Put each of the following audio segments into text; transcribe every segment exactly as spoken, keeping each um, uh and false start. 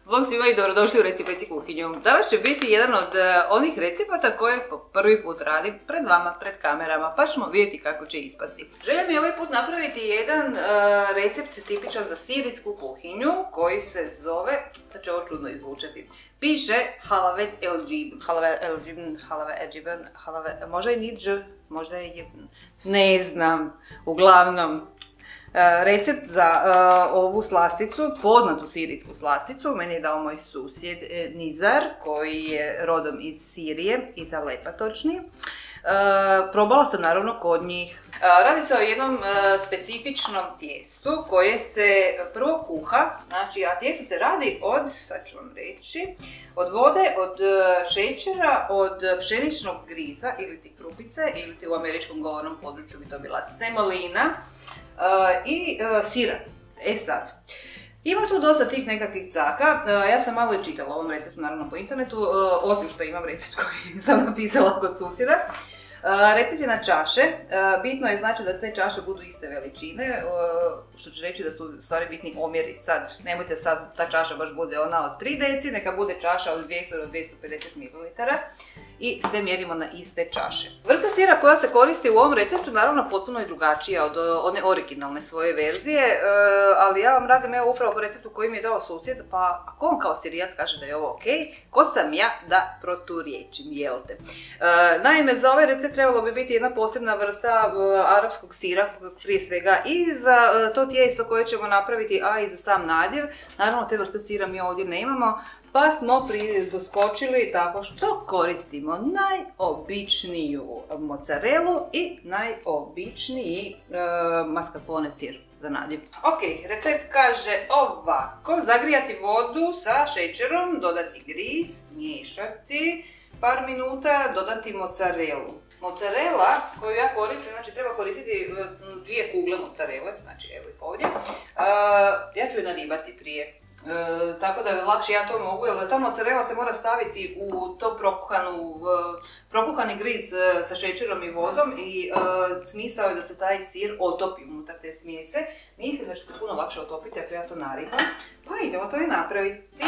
Bog svima i dobrodošli u Reci kuhinju. Danas će biti jedan od uh, onih recepata koje po prvi put radim pred vama, pred kamerama, pa ćemo vidjeti kako će ispasti. Želja mi je ovaj put napraviti jedan uh, recept tipičan za sirijsku kuhinju koji se zove, sad će ovo čudno izvučati, piše halavet el-džibn, halave el-džibn, halave el-džibn, halave, možda je nidž, možda je, ne znam, uglavnom. Recept za uh, ovu slasticu, poznatu sirijsku slasticu, meni je dao moj susjed eh, Nizar, koji je rodom iz Sirije, iz Alepa točnije. Uh, probala sam naravno kod njih. Uh, radi se o jednom uh, specifičnom tijestu koje se prvo kuha, znači, a tijesto se radi od, sad ću vam reći, od vode, od uh, šećera, od pšeničnog griza ili ti krupice, ili ti u američkom govornom području bi to bila semolina, Uh, i uh, sira. E sad, ima tu dosta tih nekakvih caka, uh, ja sam malo i čitala o ovom receptu naravno po internetu, uh, osim što imam recept koji sam napisala kod susjeda. Uh, recept je na čaše, uh, bitno je znači da te čaše budu iste veličine, uh, što će reći da su stvari bitni omjeri. Sad, nemojte sad ta čaša baš bude ona od tri deci, neka bude čaša od dvjesto do dvjesto pedeset mililitara. I sve mjerimo na iste čaše. Vrsta sira koja se koristi u ovom receptu naravno potpuno je drugačija od one originalne svoje verzije, ali ja vam radim evo upravo po receptu koji mi je dao susjed, pa ako on kao Sirijac kaže da je ovo ok, ko sam ja da proturječim, jel te? Naime, za ovaj recept trebalo bi biti jedna posebna vrsta arapskog sira, prije svega i za to tijesto koje ćemo napraviti, a i za sam nadjev. Naravno, te vrste sira mi ovdje nemamo, pa smo doskočili tako što koristimo najobičniju mozzarelu i najobičniji e, mascarpone sir za nadjev. Ok, recept kaže ovako: zagrijati vodu sa šećerom, dodati griz, miješati par minuta, dodati mozzarelu. Mozzarela koju ja koristim, znači treba koristiti dvije kugle mozzarele, znači evo ih ovdje. E, ja ću je naribati prije. E, tako da lakše ja to mogu, jer ta mozzarella se mora staviti u to prokuhanu, e, prokuhani griz e, sa šećerom i vodom i e, smisao je da se taj sir otopi unutar te smjese. Mislim da će se puno lakše otopiti ako ja to naribam, pa idemo to i napraviti.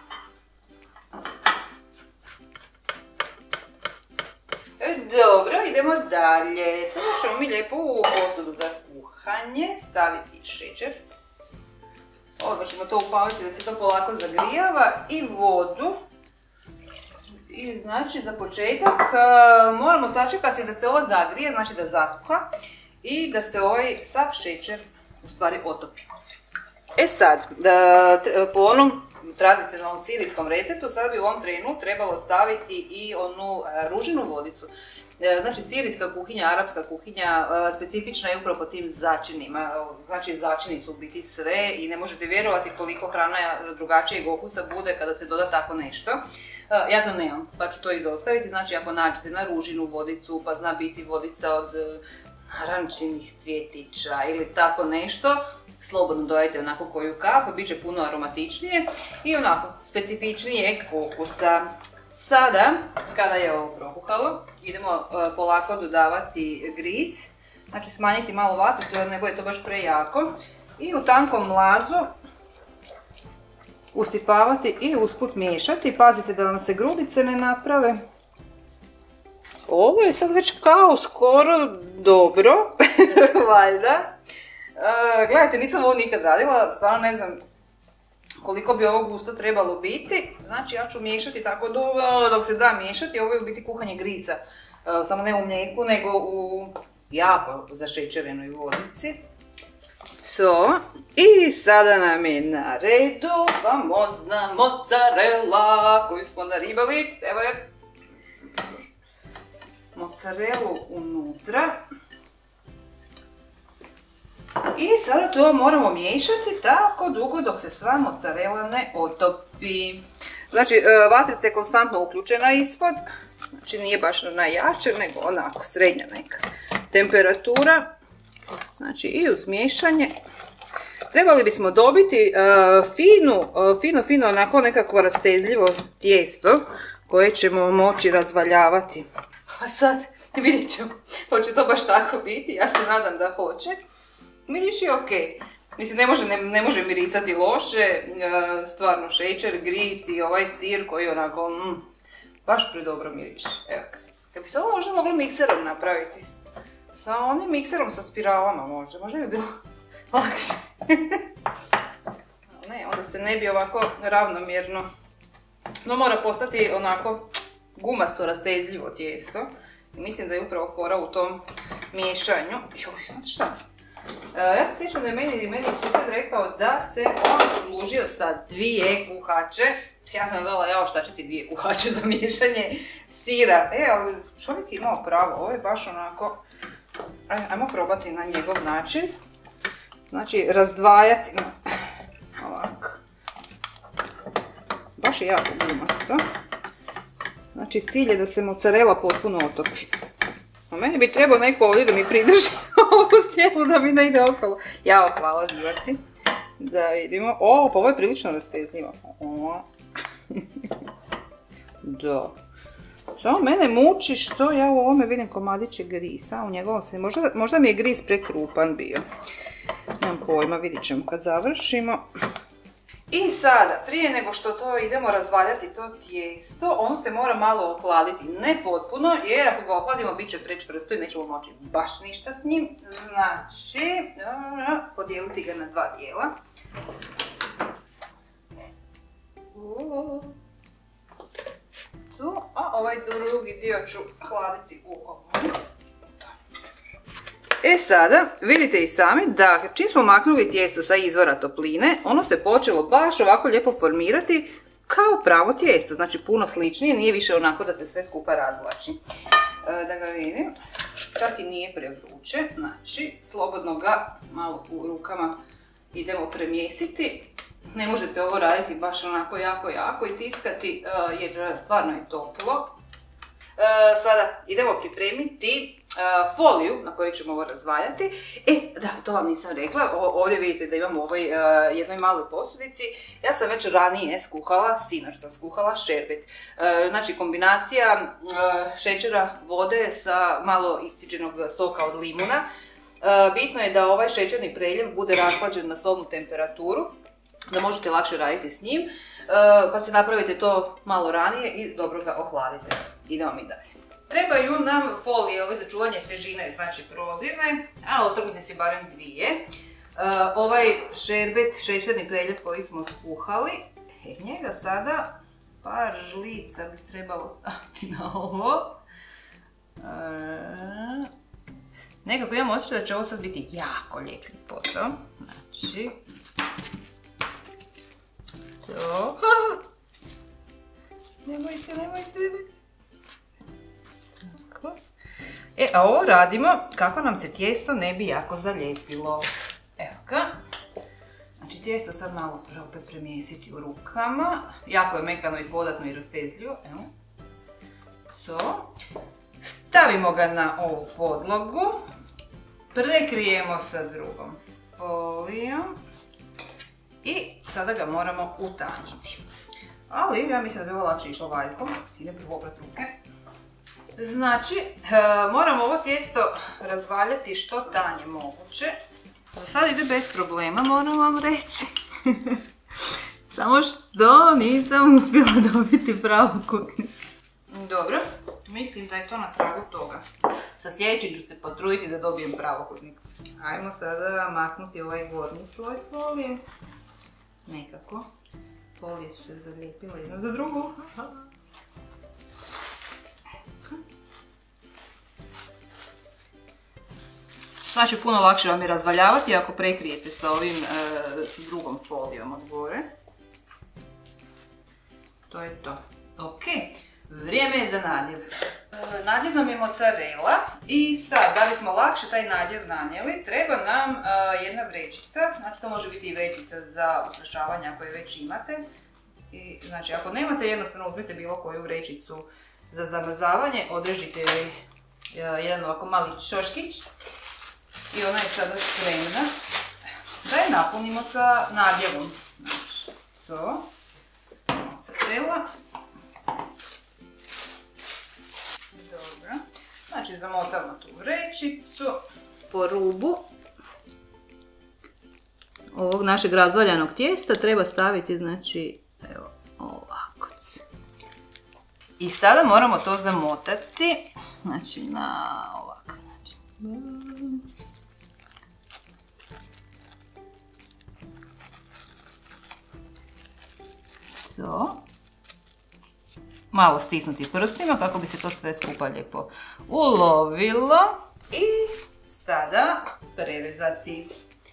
E, dobro, idemo dalje. Sada ćemo mi lijepo u posudu za kuhanje staviti šećer. Odmah ćemo to upaliti da se to polako zagrijava i vodu. I znači za početak uh, moramo sačekati da se ovo zagrije, znači da zakuha i da se ovaj sav šećer u stvari otopi. E sad, da, po onom tradicionalnom sirijskom receptu sad bi u ovom trenu trebalo staviti i onu uh, ružinu vodicu. Znači, sirijska kuhinja, arapska kuhinja, specifična je upravo po tim začinima. Znači, začini su u biti sve i ne možete vjerovati koliko hrana drugačijeg okusa bude kada se doda tako nešto. Ja to nemam, pa ću to izostaviti. Znači, ako nađete na ružinu vodicu, pa zna biti vodica od narančinih cvjetića ili tako nešto, slobodno dodajte onako koju kap, bit će puno aromatičnije i onako specifičnijeg okusa. Sada, kada je ovo prokuhalo, idemo uh, polako dodavati griz, znači smanjiti malo vaticu jer ne bude to baš prejako i u tankom mlazu usipavati i usput miješati. Pazite da vam se grudice ne naprave. Ovo je sad već kao skoro dobro, valjda. Uh, gledajte, nisam ovo nikad radila, stvarno ne znam koliko bi ovo gusto trebalo biti. Znači ja ću miješati tako dugo dok se da miješati. Ovo je u biti kuhanje griza, samo ne u mlijeku nego u jako zašećerenoj vodici. To. I sada nam je na redu famozna mozzarella koju smo naribali. Evo je mozzarelu unutra. I sada to moramo miješati tako dugo dok se sva mozzarella ne otopi. Znači, vatrica je konstantno uključena ispod, znači nije baš najjače, nego onako srednja neka temperatura. Znači i uz miješanje trebali bismo dobiti uh, finu, uh, fino, fino onako nekako rastezljivo tijesto koje ćemo moći razvaljavati. A sad vidjet ćemo, hoće to baš tako biti, ja se nadam da hoće. Miriši ok. Mislim, ne može, ne, ne može mirisati loše, stvarno šećer, gris i ovaj sir koji onako, mm, baš predobro miriše. Evo ga. Kad bi se ovo možda moglo mikserom napraviti? Sa onim mikserom sa spiralama možda, možda bi bilo lakše. Ne, onda se ne bi ovako ravnomjerno, no mora postati onako gumasto, rastezljivo tijesto. I mislim da je upravo fora u tom miješanju. Joj, znate šta? Ja se sjećam da je meni, meni susjed rekao da se on služio sa dvije kuhače. Ja sam gledala, jao šta će ti dvije kuhače za miješanje sira. E, ali čovjek je imao pravo, ovo je baš onako, ajmo probati na njegov način. Znači, razdvajati, ovako. Baš je jako gumasto. Znači, cilj je da se mozzarella potpuno otopi. A meni bi trebao neko ovdje da mi pridrži ovu stijelu da mi ne ide okolo. Jao, hvala divaci. Da vidimo. O, pa ovo je prilično rastezljivo. Da. Samo mene muči što ja u ovome vidim komadiće grisa. U njegovom se, možda, možda mi je gris prekrupan bio. Nemam pojma, vidit ćemo kad završimo. I sada, prije nego što to idemo razvaljati to tijesto, ono se mora malo ohladiti, ne potpuno, jer ako ga ohladimo bit će prečvrsto i nećemo moći baš ništa s njim. Znači, podijeliti ga na dva dijela. Tu, a ovaj drugi dio ću hladiti u ovom. E sada, vidite i sami da čim smo maknuli tijesto sa izvora topline, ono se počelo baš ovako lijepo formirati kao pravo tijesto, znači puno sličnije, nije više onako da se sve skupa razvlači. E, da ga vidim, čak i nije prevruće, znači slobodno ga malo u rukama idemo premjesiti. Ne možete ovo raditi baš onako jako jako i tiskati jer stvarno je toplo. E, sada idemo pripremiti Uh, foliju na kojoj ćemo ovo razvaljati. E, da, to vam nisam rekla, o, ovdje vidite da imam u ovoj uh, jednoj maloj posudici. Ja sam već ranije skuhala, sinoć sam skuhala šerbet. Uh, znači kombinacija uh, šećera, vode sa malo isciđenog soka od limuna. Uh, bitno je da ovaj šećerni preljev bude rashlađen na sobnu temperaturu, da možete lakše raditi s njim, uh, pa se napravite to malo ranije i dobro ga ohladite. Idemo mi dalje. Trebaju nam folije ove za čuvanje svježine, znači prozirne, a otrgnite si barem dvije. E, ovaj šerbet, šećerni preljev koji smo skuhali, e, njega sada par žlica bi trebalo staviti na ovo. E, nekako imam osjećaj da će ovo sad biti jako ljepljiv posao. Znači, to. Nemoj se, nemoj se, nemoj se. E, a ovo radimo kako nam se tijesto ne bi jako zalijepilo. Evo ga. Znači tijesto sad malo opet premjesiti u rukama. Jako je mekano i podatno i rastezljivo. Evo. To. Stavimo ga na ovu podlogu. Prekrijemo sa drugom folijom. I sada ga moramo utanjiti. Ali ja mislim da bi ovo lakše išlo valjkom. Idem prvo oprat ruke. Znači, e, moramo ovo tijesto razvaljati što tanje moguće. Za sad ide bez problema, moram vam reći. Samo što nisam uspjela dobiti pravu kutnik. Dobro, mislim da je to na tragu toga. Sa sljedećim ću se potruditi da dobijem pravokutnik. Ajmo sada maknuti ovaj gornji sloj folije. Nekako. Folije su se zalijepile jedna za drugu. Znači, puno lakše vam je razvaljavati ako prekrijete sa ovim, e, s drugom folijom od gore. To je to. Ok, vrijeme je za nadjev. E, nadjev nam je mozzarella i sad, da bismo lakše taj nadjev nanijeli, treba nam e, jedna vrećica. Znači, to može biti i vrećica za ukrašavanje ako je već imate. I, znači, ako nemate, jednostavno uzmite bilo koju vrećicu za zamrzavanje, odrežite joj e, jedan ovako mali šoškić. I ona je sada spremna da je napunimo sa nadjevom. Znači, to. Mozzarella. Dobro. Znači, zamotamo tu vrećicu po rubu. ovog našeg razvaljanog tijesta treba staviti, znači, evo, ovako. I sada moramo to zamotati, znači, na ovako, znači. To. Malo stisnuti prstima kako bi se to sve skupa lijepo ulovilo. I sada prerezati.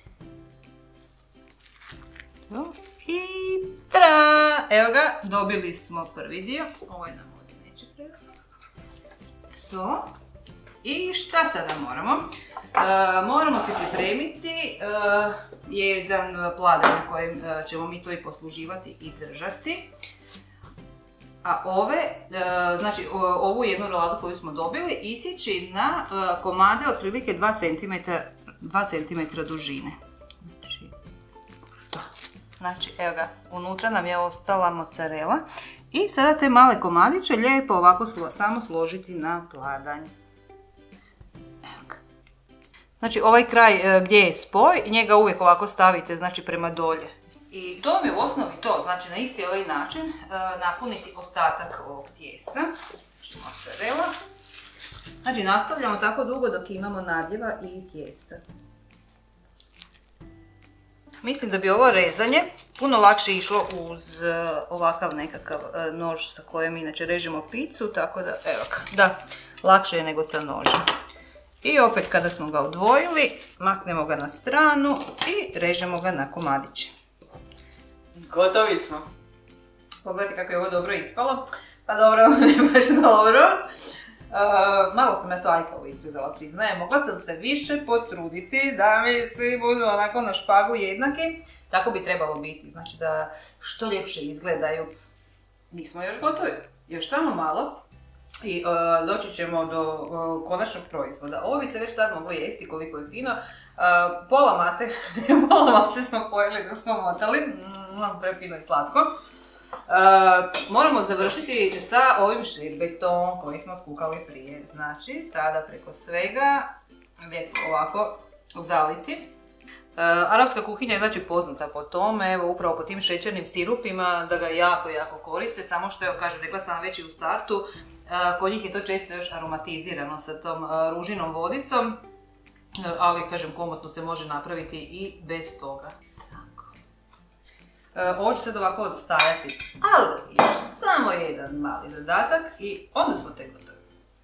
To. I tra! Evo ga, dobili smo prvi dio. Ovo je nam ovdje neće trebati. To. I šta sada moramo? Uh, moramo se pripremiti uh, jedan pladanj na kojem uh, ćemo mi to i posluživati i držati. A ove, uh, znači uh, ovu jednu roladu koju smo dobili isjeći na uh, komade otprilike dva centimetra dužine. Znači, to. Znači, evo ga, unutra nam je ostala mozzarella. I sada te male komadiće lijepo ovako slo, samo složiti na pladanj. Znači ovaj kraj gdje je spoj, njega uvijek ovako stavite, znači prema dolje. I to mi je u osnovi to, znači na isti ovaj način napuniti ostatak ovog tijesta. Znači mozzarella. Znači nastavljamo tako dugo dok imamo nadjeva i tijesta. Mislim da bi ovo rezanje puno lakše išlo uz ovakav nekakav nož sa kojim inače režemo picu, tako da, evo da, lakše je nego sa nožem. I opet kada smo ga odvojili, maknemo ga na stranu i režemo ga na komadiće. Gotovi smo. Pogledajte kako je ovo dobro ispalo. Pa dobro, ne baš dobro. Uh, malo sam ja to aljkavo izrezala, priznajem. Mogla sam se više potruditi da mi svi budu onako na špagu jednaki. Tako bi trebalo biti, znači da što ljepše izgledaju. Nismo još gotovi, još samo malo. I uh, doći ćemo do uh, konačnog proizvoda. Ovo bi se već sad moglo jesti koliko je fino. Uh, pola mase, pola mase smo pojeli dok smo motali. Mm, prefino i slatko. Uh, moramo završiti sa ovim šerbetom koji smo skukali prije. Znači, sada preko svega lijepo ovako zaliti. Uh, arapska kuhinja je znači poznata po tome, evo upravo po tim šećernim sirupima, da ga jako, jako koriste, samo što, evo kažem, rekla sam već i u startu, uh, kod njih je to često još aromatizirano sa tom uh, ružinom vodicom, uh, ali, kažem, komotno se može napraviti i bez toga. Tako. Uh, ovo će sad ovako odstajati, ali još samo jedan mali dodatak i onda smo tek gotovi.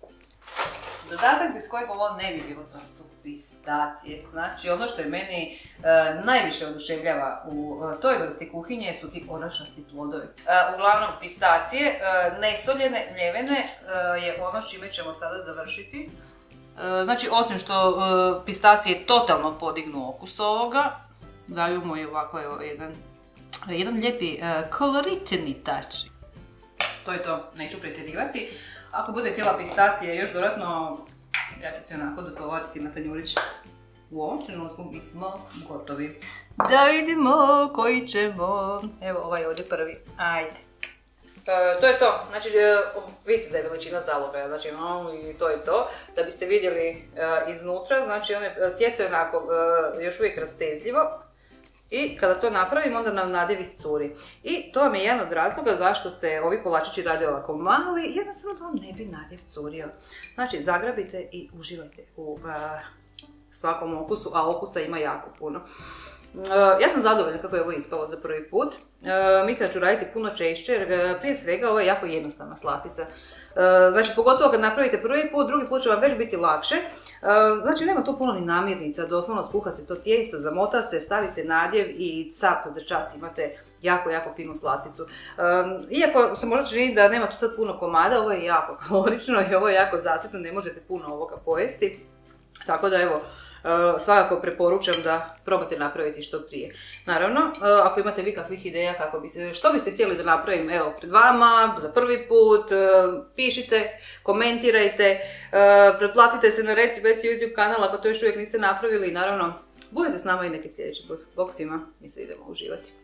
Dodatak bez kojeg ovo ne bi bilo, to su pistacije. Znači, ono što je meni e, najviše oduševljava u e, toj vrsti kuhinje su ti orašasti plodovi. E, uglavnom, pistacije, e, nesoljene, mljevene, e, je ono s čime ćemo sada završiti. E, znači, osim što e, pistacije totalno podignu okus ovoga, daju mu i ovako evo, jedan, jedan lijepi e, koloritni tač. To je to, neću pretjerivati. Ako bude htjela pistacije još dodatno, ja ću se onako dotovariti na tanjurić. U ovom trenutku mi smo gotovi. Da vidimo koji ćemo. Evo ovaj ovdje prvi. Ajde. E, to je to. Znači, vidite da je veličina zaloga. Znači, no, i to je to. Da biste vidjeli e, iznutra, znači one, tijesto je onako e, još uvijek rastezljivo. I kada to napravimo, onda nam nadjev iscuri. I to vam je jedan od razloga zašto se ovi kolačići rade ovako mali, jednostavno da vam ne bi nadjev curio. Znači, zagrabite i uživajte u uh, svakom okusu, a okusa ima jako puno. Uh, ja sam zadovoljna kako je ovo ispalo za prvi put. Uh, mislim da ću raditi puno češće, jer uh, prije svega ovo je jako jednostavna slastica. Uh, znači, pogotovo kad napravite prvi put, drugi put će vam već biti lakše. Uh, znači, nema tu puno ni namirnica, doslovno skuha se to tijesto, zamota se, stavi se nadjev i cap, za čas imate jako, jako finu slasticu. Um, iako se možda čini da nema tu sad puno komada, ovo je jako kalorično i ovo je jako zasitno, ne možete puno ovoga pojesti. Tako da evo, Uh, svakako preporučam da probate napraviti što prije. Naravno, uh, ako imate vi kakvih ideja kako biste, što biste htjeli da napravim, evo, pred vama, za prvi put, uh, pišite, komentirajte, uh, pretplatite se na Reci Beci YouTube kanal ako to još uvijek niste napravili i naravno, budete s nama i neki sljedeći put. Bog svima, mi se idemo uživati.